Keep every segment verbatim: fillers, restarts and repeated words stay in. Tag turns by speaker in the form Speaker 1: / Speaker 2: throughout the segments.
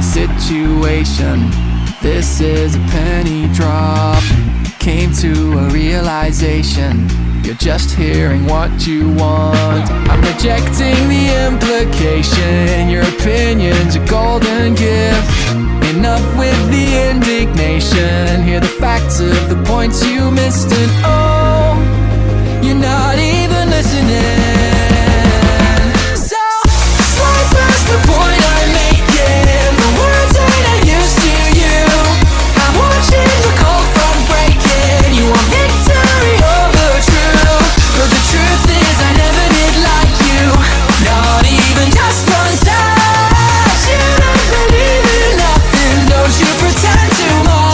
Speaker 1: situation. This is a penny drop. Came to a realization. You're just hearing what you want. I'm rejecting the implication. Your opinion's a golden gift. Enough with the indignation. Hear the facts of the points you missed. And oh, you're not even listening. So, slide past the point I'm making. The words that I used to you. I'm watching the cold front breaking. You want victory over truth, but the truth is I never did like you. Not even just one touch. You don't believe in nothing. Don't you pretend too much.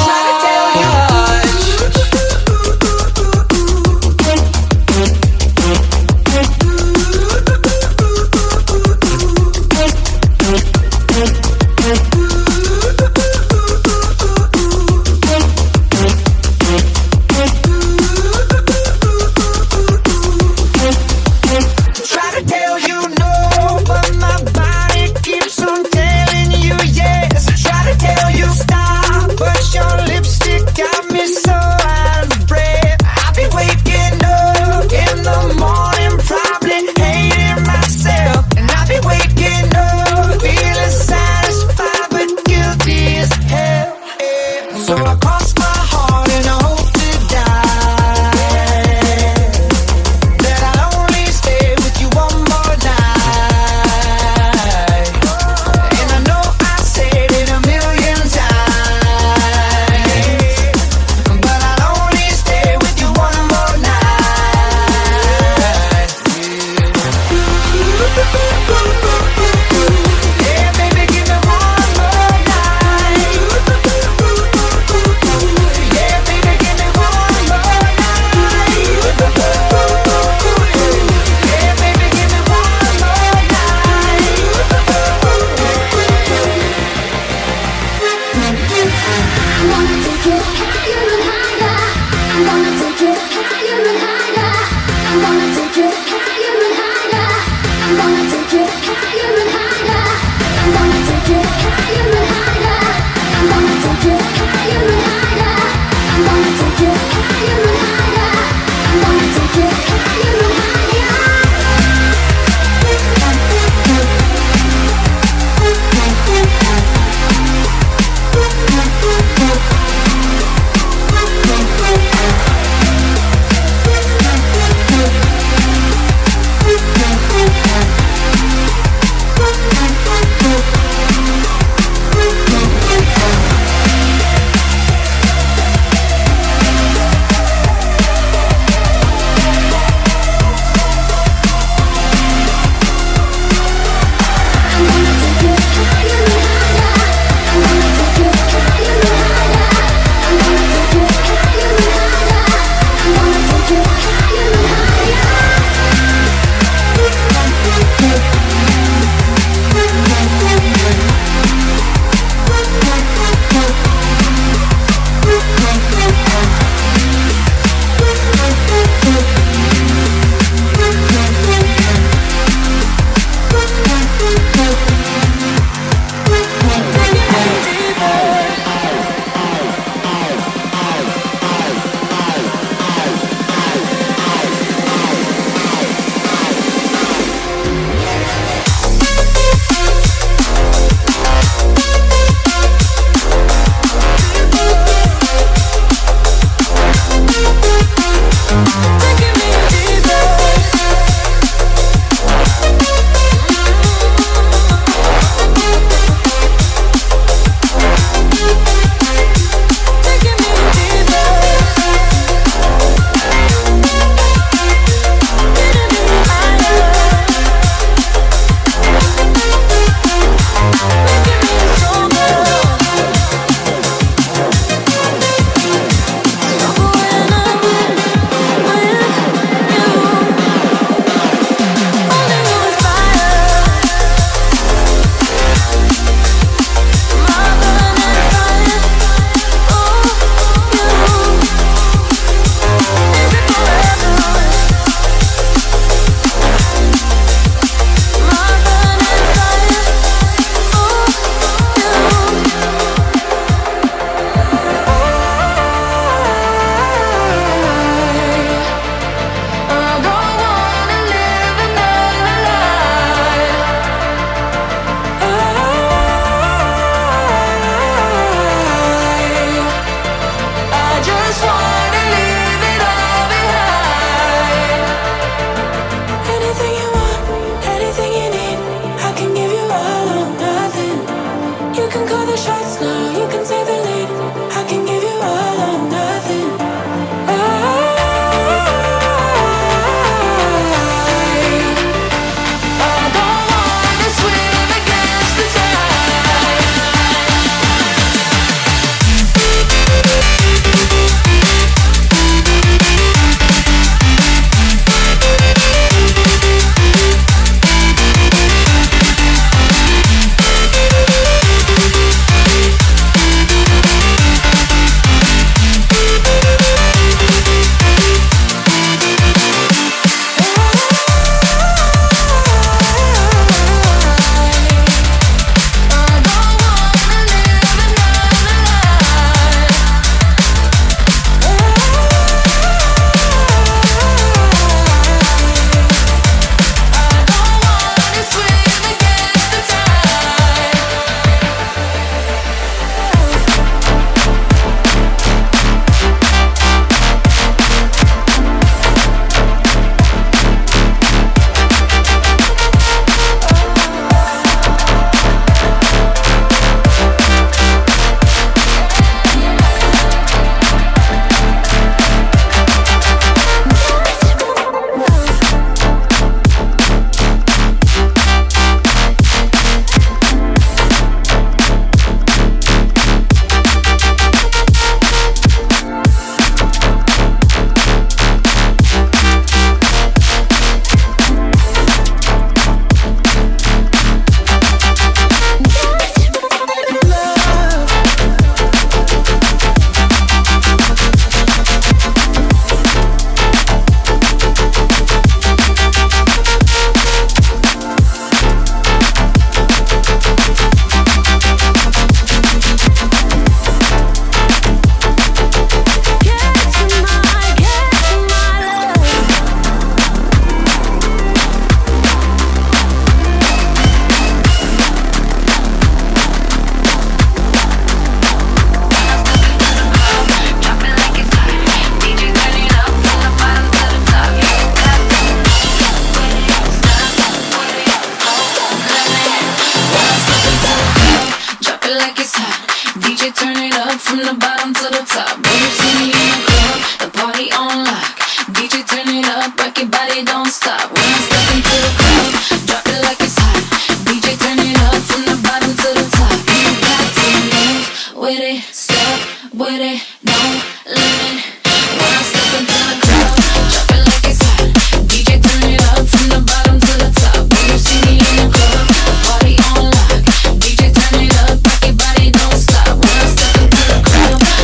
Speaker 2: from the bottom to the top. When you see me in the club, the party on lock. D J turn it up, rock your body, don't stop. When I step into the club, drop it like it's hot. D J turn it up from the bottom to the top. You got to move with it, step with it, no limit. When I step into the club, drop it like it's hot. D J turn it up from the bottom to the top. When you see me in the club, the party on lock. D J turn it up, rock your body, don't stop. When I step into the club,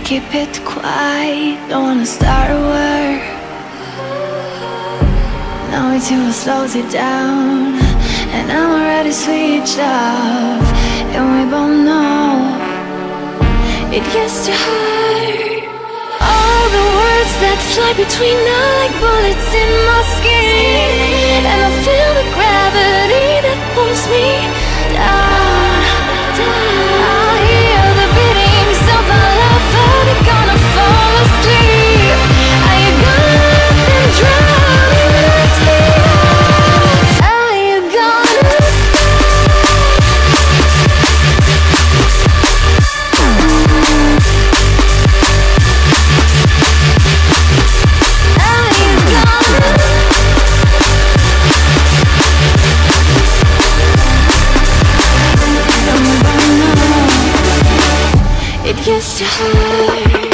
Speaker 2: Keep it quiet, don't wanna start a war. Now it's you who slows it down, and I'm already switched off. And we both know it gets too hard. All the words that fly between us like bullets in my skin, and I feel the gravity that pulls me down, down. I hear the beatings of our love, how they gonna fall asleep? Are you gonna let them drown in my tears? Are you gonna Are you gonna It gets too hard.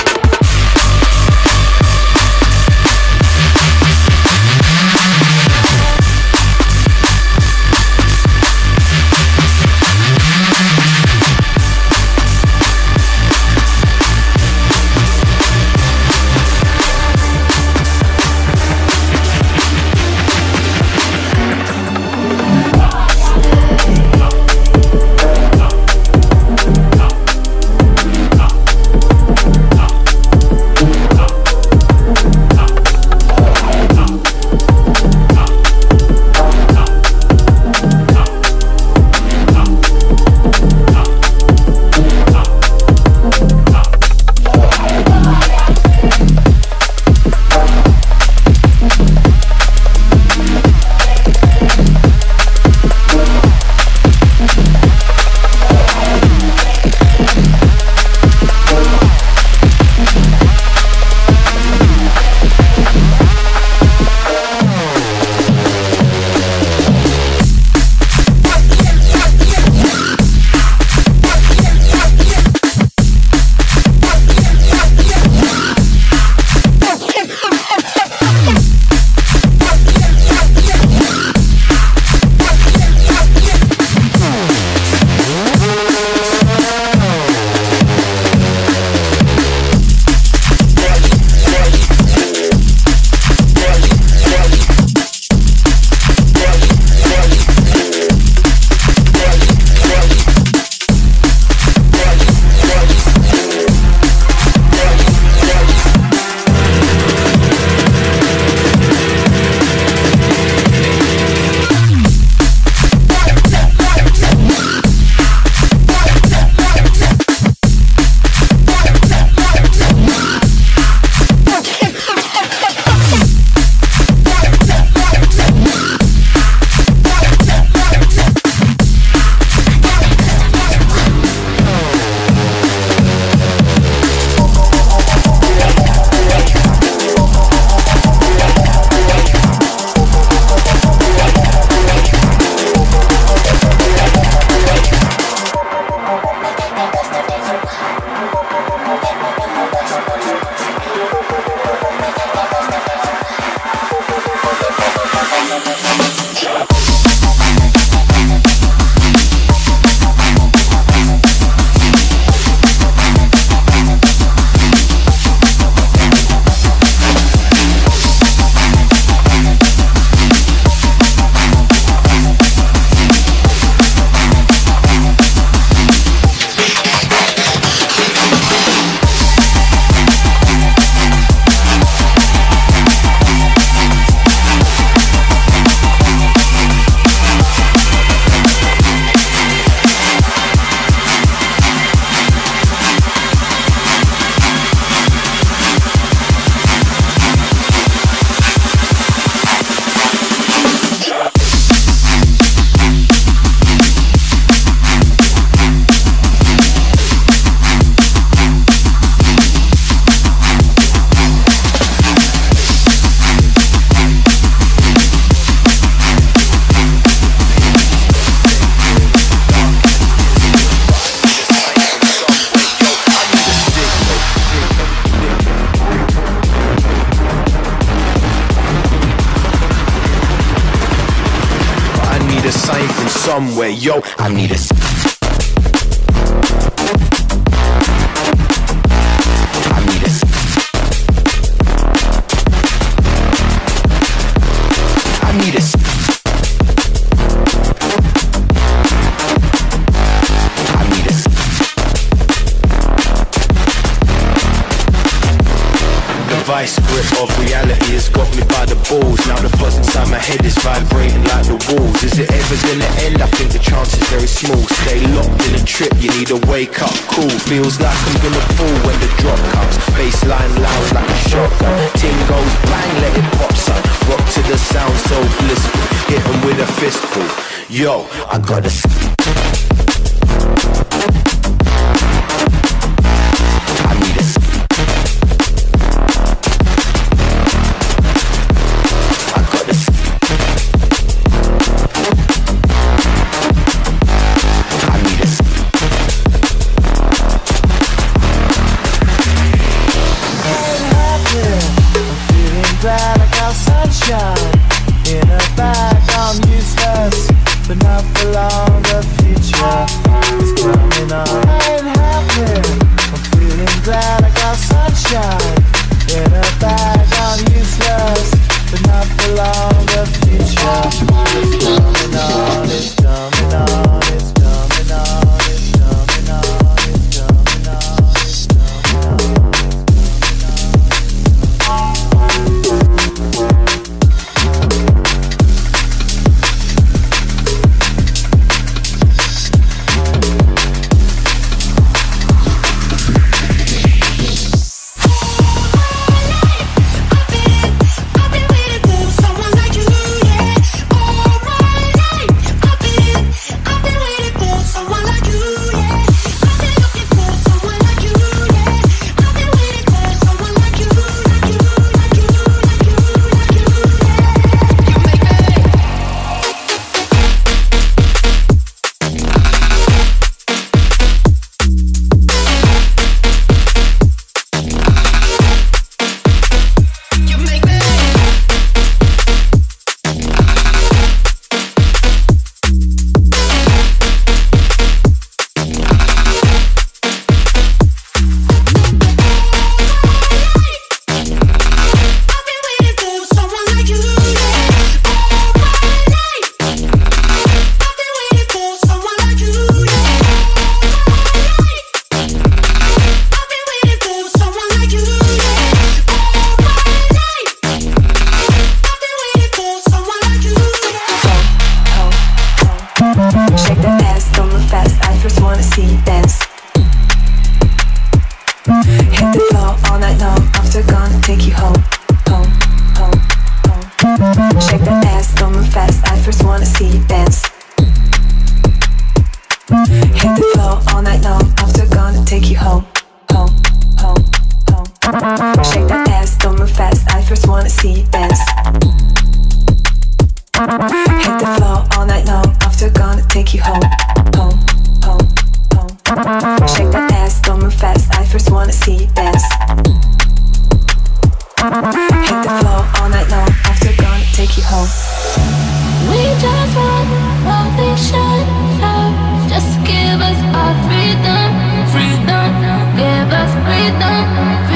Speaker 3: somewhere, yo, I need a vice grip of reality has got me by the balls. Now the buzz inside my head is vibrating like the walls. Is it ever gonna end? I think the chance is very small. Stay locked in a trip, you need a wake up call. Feels like I'm gonna fall when the drop comes. Bassline loud like a shotgun. Ting goes bang, let it pop son. Rock to the sound so blissful. Hit 'em with a fistful. Yo, I gotta I need a I gotta I need a
Speaker 4: I'm feeling bad, I got sunshine in a bag. I'm useless, but not for long. The future is coming on. I ain't happy, I'm feeling glad I got sunshine in a bag. I'm useless, but not for long. The future is coming on. It's coming on. It's coming on. It's coming on. It's coming on. It's coming on.
Speaker 2: Just give us our freedom, freedom, give us freedom.